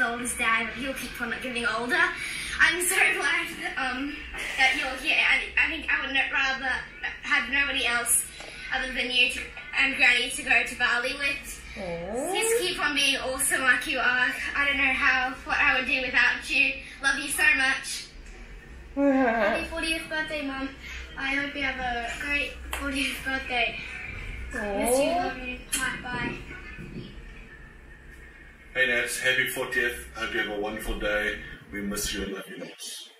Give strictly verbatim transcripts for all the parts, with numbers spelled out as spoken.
old as Dad, but he'll keep on getting older. I'm so glad um, that you're here, and I think I would not rather have nobody else other than you to, and Granny to go to Bali with. Aww. Just keep on being awesome like you are. I don't know how what I would do without you. Love you so much. Happy fortieth birthday, Mum. I hope you have a great fortieth birthday. Aww. Miss you, love you. Bye bye. Hey Nats, happy fortieth. Hope you have a wonderful day. We miss you and love you lots.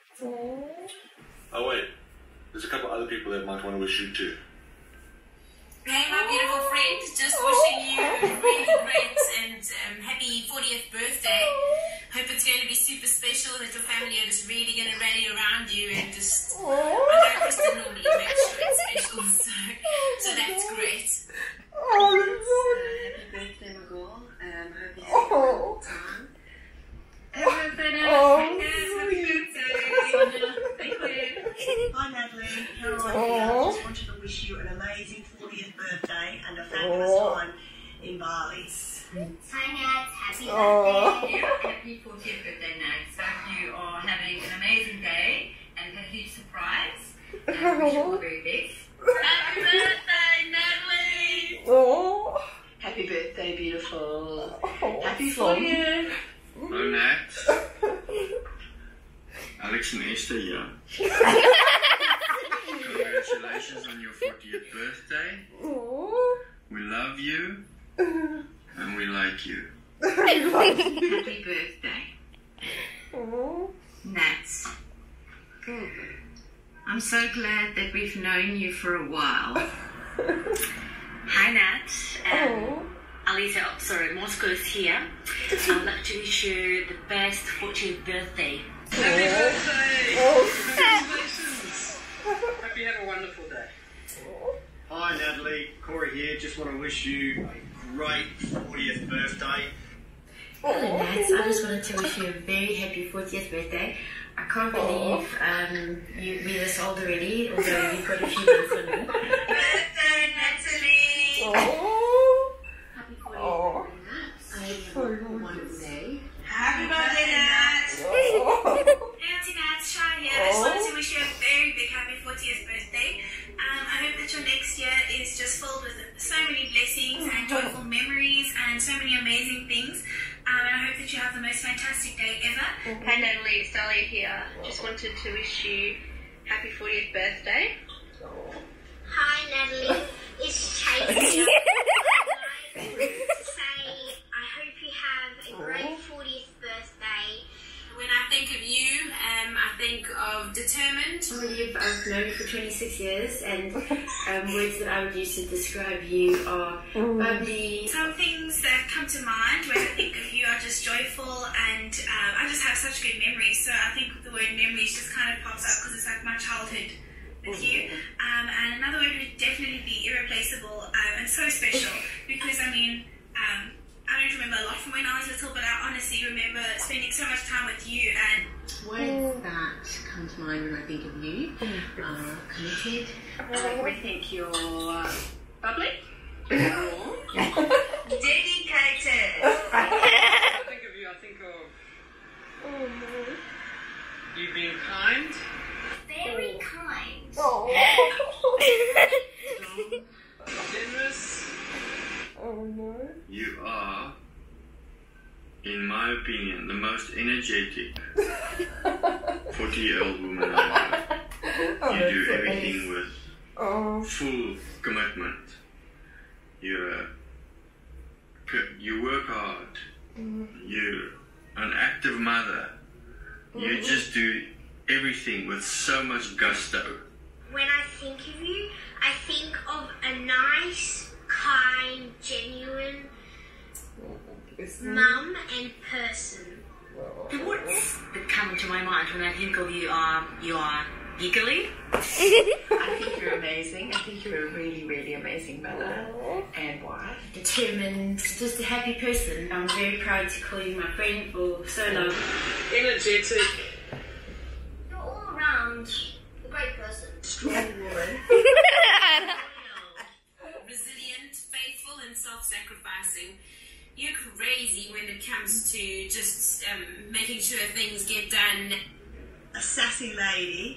Oh wait, there's a couple other people that might want to wish you too. Hey my beautiful friend, just wishing you a really great and um, happy fortieth birthday. Hope it's going to be super special, that your family are just really going to rally around you and just, I know Kristen normally makes sure it's special, so, so that's great. Oh, uh, happy birthday, my girl. Um, hope you have a wonderful time. Happy birthday. Oh, happy birthday. Thank you. Hi Natalie, how are you? I just wanted to wish you an amazing fortieth birthday and a fabulous time in Bali. Hi Nat, happy Oh. birthday. Happy fortieth birthday, Nat. Hope you are having an amazing day and a huge surprise. And I wish you all the very best. Happy birthday, Natalie! Oh. Happy birthday, beautiful. Oh, happy fortieth. Hello, Nat. Alex and Esther here. Congratulations on your fortieth birthday. Oh. We love you and we like you. Happy birthday, Oh. Nat. I'm so glad that we've known you for a while. Hi, Nat. Um, Alisa, oh, sorry, Moscow is here. I'd like to wish you the best fortieth birthday. Happy birthday! Oh. Congratulations! Hope you have a wonderful day. Hi Natalie, Corey here. Just want to wish you a great fortieth birthday. Hello, Nat. I just wanted to wish you a very happy fortieth birthday. I can't believe um, you, you're this old already, although you've got a few months on me. Birthday, Natalie! Oh. Happy fortieth Oh. birthday, Nat. I hope you have a wonderful day. Happy birthday, Nat. Hey, Auntie Nat, Shah here. I just wanted to wish you a very big happy fortieth birthday. Um, I hope that your next year is just filled with so many blessings and joyful memories and so many amazing things. Um, and I hope that you have the most fantastic day ever. Hi Natalie, it's Dahlia here. Just wanted to wish you happy fortieth birthday. Hi Natalie, it's Chase here. I'd like to say I hope you have a great fortieth birthday. When I think of you, um, I think of determined. I believe I've known you for twenty-six years, and um, words that I would use to describe you are bubbly. Some things that come to mind when I think of you are just joyful, and um, I just have such good memories. So I think the word memories just kind of pops up because it's like my childhood with you. Um, and another word would definitely be irreplaceable um, and so special because I mean, um, I don't remember a lot from when I was little, but I honestly remember spending so much time with you. And Words that come to mind when I think of you are committed. Uh, I think you're uh, bubbly. dedicated. When I think of you, I think of you being kind. Very kind. Generous. Oh no. You are, in my opinion, the most energetic forty-year-old woman I know. You do everything with Oh. full commitment. You're a, you work hard. You're an active mother. You just do everything with so much gusto. When I think of you, I think of a nice, kind, genuine mum and person. The words that come to my mind when I think of you are you are giggly. I think you're amazing. I think you're a really, really amazing mother and wife. Determined, just a happy person. I'm very proud to call you my friend for so long. Energetic. You're all around a great person. Strong woman. Resilient, faithful, and self-sacrificing. You're crazy when it comes to just making sure things get done. A sassy lady.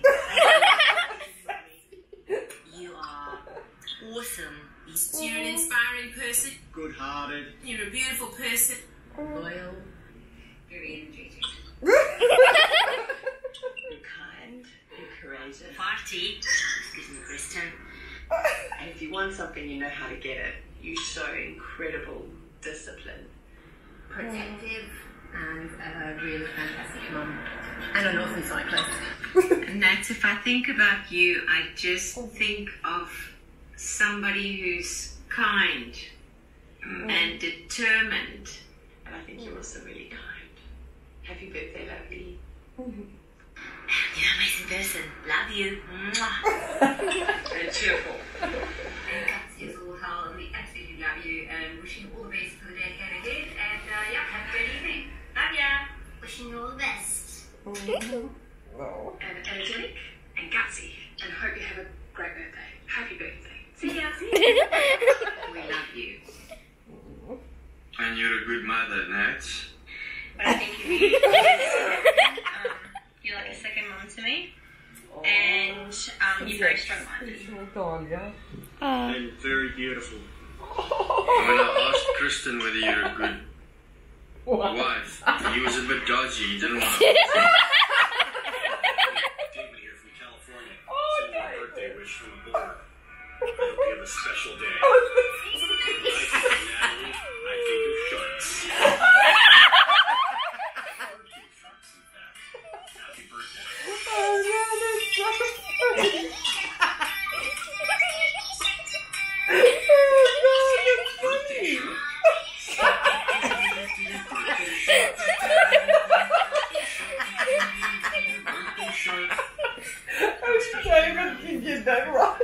You are awesome. You're an inspiring person. Good-hearted. You're a beautiful person. Loyal. Very energetic. Be kind, be courageous. Party. Excuse me, Kristen. And if you want something, you know how to get it. You show incredible discipline. Protective and a really fantastic mum. And an awesome cyclist. And Nat, if I think about you, I just think of somebody who's kind and determined. And I think you're also really kind. Happy birthday, lovely. You're an amazing person. Love you. Mwah. And cheerful. And Gutsy as all hell, and we absolutely love you and wishing you all the best for the decade ahead. And uh, yeah, have a great evening. Love ya. Wishing you all the best. And energetic and gutsy. And hope you have a great birthday. Happy birthday. See ya. We love you. And you're a good mother, Nat. But I think you really um, you're like a second mum to me. And um, you're very strong-minded. And very beautiful. When I asked Kristen whether you're a good wife, he was a bit dodgy. He didn't want to. David here from California. Send you a birthday wish from the board. I hope you have a special day. When I think of Natalie, I think of sharks. Thirteen sharks, in fact. Happy birthday. Oh, no, that's so funny. David, you did that right.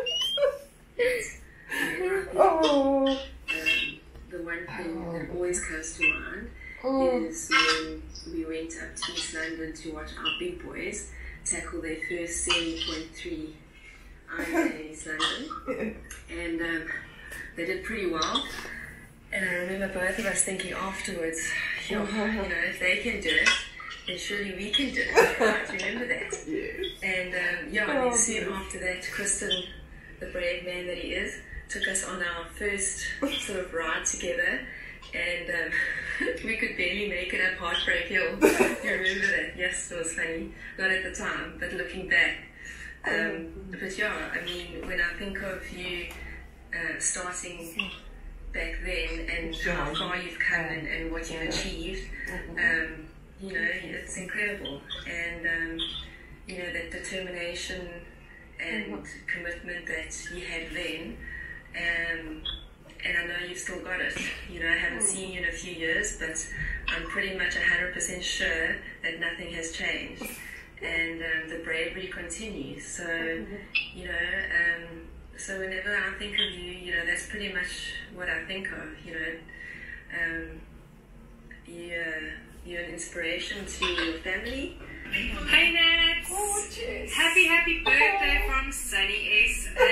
Oh. Um, the one thing that always comes to mind Oh. is when we went up to East London to watch our big boys tackle their first seven point three Ironman in East London. And um, they did pretty well. And I remember both of us thinking afterwards, you know, if they can do it, then surely we can do it. Right? Remember that? Yes. And um, yeah, Oh, and soon beautiful. after that, Kristen, the brave man that he is, took us on our first sort of ride together. And um, we could barely make it up Heartbreak Hill. You remember that? Yes, it was funny. Not at the time, but looking back. Um, but yeah, I mean, when I think of you uh, starting back then and how far you've come and, and what you've achieved, um, you know, it's incredible. And, um, you know, that determination and commitment that you had then, um, and I know you've still got it. You know, I haven't seen you in a few years, but I'm pretty much one hundred percent sure that nothing has changed. And um, the bravery continues. So, you know, um, so whenever I think of you, you know, that's pretty much what I think of, you know. Um, you, uh, you're an inspiration to your family. Hey Nats! Oh, jeez. Happy, happy birthday from sunny S A.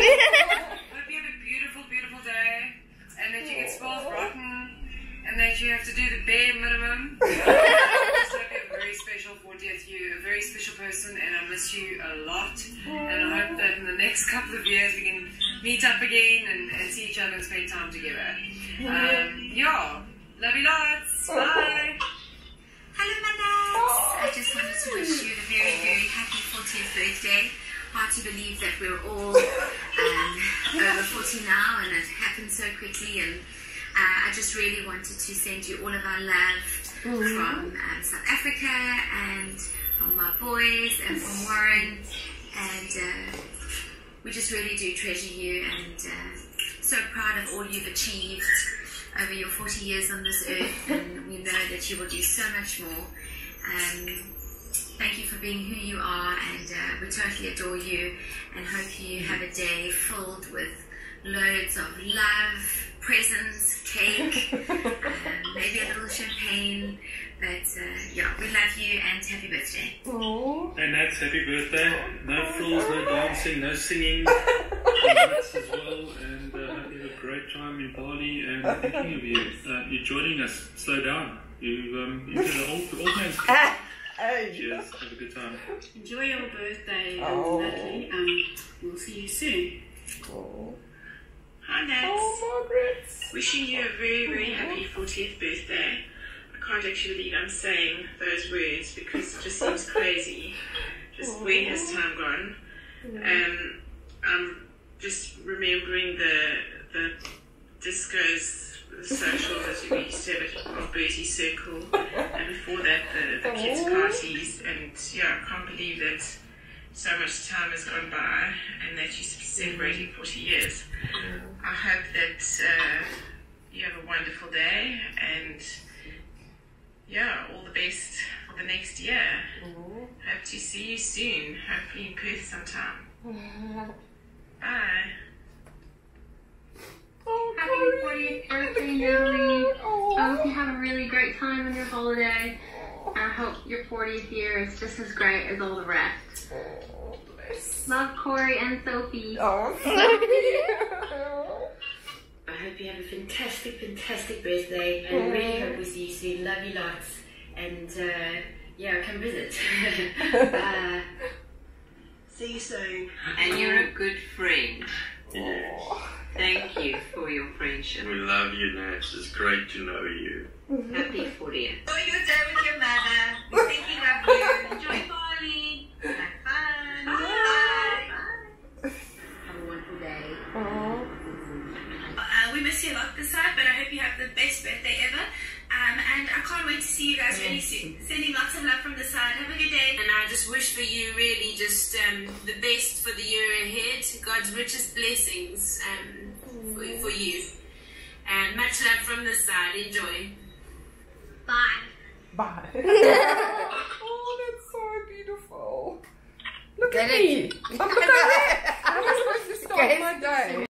Hope you have a beautiful, beautiful day and that you get spoiled rotten and that you have to do the bare minimum. I just hope you have a very special fortieth. You're a very special person and I miss you a lot. And I hope that in the next couple of years we can meet up again and, and see each other and spend time together. Um, yeah. Love you lots. Bye. Hello, my lads. I just wanted to wish you a very, very happy fortieth birthday. Hard to believe that we're all um, over forty now and it happened so quickly. And uh, I just really wanted to send you all of our love from um, South Africa and from my boys and from Warren. And uh, we just really do treasure you and uh, so proud of all you've achieved over your forty years on this earth, and we know that you will do so much more. Um, thank you for being who you are, and uh, we totally adore you and hope you have a day filled with loads of love, presents, cake, um, maybe a little champagne. But uh, yeah, we love you and happy birthday. Oh. Hey Nats, happy birthday. No frills, no dancing, no singing. Nats as well, and uh, hope you have a great time in Bali. And thinking of you, uh, you're joining us. Slow down. You, um, you did an old, old man's Hey. Cheers. Have a good time. Enjoy your birthday, Oh. Natalie. Um, we'll see you soon. Oh. Hi, Nats. Oh, Margaret. Wishing you a very, very happy fortieth birthday. I can't actually believe I'm saying those words because it just seems crazy. Just where has time gone? Um, I'm just remembering the the discos, the socials that we used to have at Bertie's Circle, and before that the, the kids' parties. And yeah, I can't believe that so much time has gone by and that you're celebrating forty years. I hope that uh, you have a wonderful day and yeah, all the best for the next year. Mm-hmm. Hope to see you soon, hopefully in Perth sometime. Mm-hmm. Bye. Oh, Happy fortieth birthday, Natalie. I hope you have a really great time on your holiday. I hope your fortieth year is just as great as all the rest. Love, Corey and Sophie. Oh, I hope you have a fantastic, fantastic birthday, and I really hope we see you soon. Love you lots, and uh, yeah, come visit. uh, See you soon. and you're a good friend. Yes. Thank you for your friendship. We love you, Nats. It's great to know you. Happy fortieth. Enjoy your day with your mother. We're thinking of you. Enjoy Bali. Have fun. Bye. Have a wonderful day. oh. Uh, we miss you a lot this side, but I hope you have the best birthday ever. Um, and I can't wait to see you guys really soon. Sending lots of love from the side. Have a good day. And I just wish for you really just um, the best for the year ahead. God's richest blessings um, for, for you. And much love from this side. Enjoy. Bye. Bye. Oh, that's so beautiful. Look at me. I'm, I'm supposed to start my day.